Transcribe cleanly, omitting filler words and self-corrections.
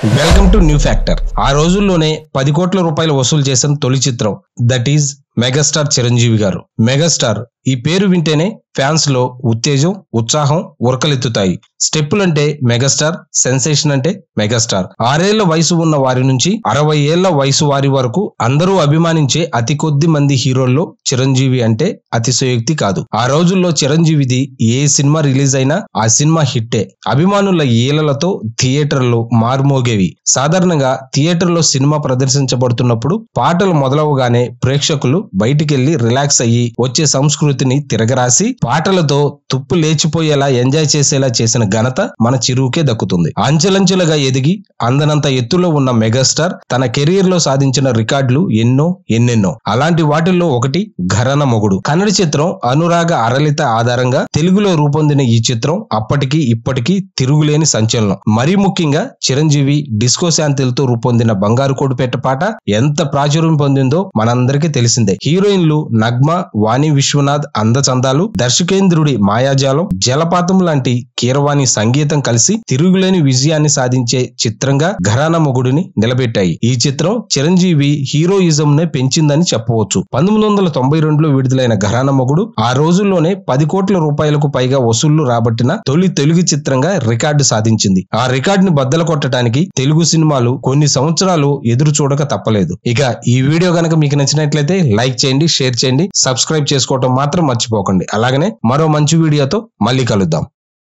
Welcome to new factor. ఆ రోజుల్లోనే 10 కోట్ల రూపాయలు వసూలు చేసిన తొలి చిత్రం దట్ ఈజ్ మెగాస్టార్ చిరంజీవి గారు. మెగాస్టార్ ఈ పేరు వింటేనే ఫ్యాన్స్ లో ఉత్తేజం, ఉత్సాహం ఉరకలెత్తుతాయి. స్టెప్పులంటే మెగాస్టార్, సెన్సేషన్ అంటే మెగాస్టార్. 6 ఏళ్ల వయసు ఉన్న వారి నుంచి 60 ఏళ్ల వయసు వారి వరకు అందరూ అభిమానించే అతి కొద్ది మంది హీరోల్లో చిరంజీవి అంటే అతిశయోక్తి కాదు. ఆ రోజుల్లో చిరంజీవిది ఏ సినిమా రిలీజ్ అయినా ఆ సినిమా హిట్టే. అభిమానుల ఈలలతో థియేటర్లు మార్మోగేవి. సాధారణంగా థియేటర్లో సినిమా ప్రదర్శించబడుతున్నప్పుడు పాటలు మొదలవగానే ప్రేక్షకులు బయటికెళ్లి రిలాక్స్ అయ్యి వచ్చే సంస్కృతిని తిరగరాసి పాటలతో తుప్పు లేచిపోయేలా ఎంజాయ్ చేసేలా చేసిన ఘనత మన చిరుకే దక్కుతుంది. అంచెలంచెలుగా ఎదిగి అందనంత ఎత్తులో ఉన్న మెగాస్టార్ తన కెరీర్ లో సాధించిన రికార్డులు ఎన్నెన్నో. అలాంటి వాటిల్లో ఒకటి ఘరాన మొగుడు. కన్నడ చిత్రం అనురాగ అరలిత ఆధారంగా తెలుగులో రూపొందిన ఈ చిత్రం అప్పటికి ఇప్పటికీ తిరుగులేని సంచలనం. మరీ ముఖ్యంగా చిరంజీవి డిస్కో శాంతిలతో రూపొందిన బంగారు కోడిపేట పాట ఎంత ప్రాచుర్యం పొందిందో మనందరికీ తెలిసిందే. హీరోయిన్లు నగ్మ, వాణి విశ్వనాథ్ అందచందాలు, దర్శకేంద్రుడి మాయాజాలం, జలపాతం లాంటి కీరవాణి సంగీతం కలిసి తిరుగులేని విజయాన్ని సాధించే చిత్రంగా ఘరానా మొగుడిని నిలబెట్టాయి. ఈ చిత్రం చిరంజీవి హీరోయిజం నే పెంచిందని చెప్పవచ్చు. 1992లో విడుదలైన ఘరానా మొగుడు ఆ రోజుల్లోనే 10 కోట్ల రూపాయలకు పైగా వసూళ్లు రాబట్టిన తొలి తెలుగు చిత్రంగా రికార్డు సాధించింది. ఆ రికార్డుని బద్దలు కొట్టడానికి తెలుగు సినిమాలు కొన్ని సంవత్సరాలు ఎదురు చూడక తప్పలేదు. ఇక ఈ వీడియో గనక మీకు నచ్చినట్లయితే లైక్ చేయండి, షేర్ చేయండి, సబ్స్క్రైబ్ చేసుకోవటం మాత్రం మర్చిపోకండి. అలాగనే మరో మంచి వీడియోతో మళ్ళీ కలుద్దాం.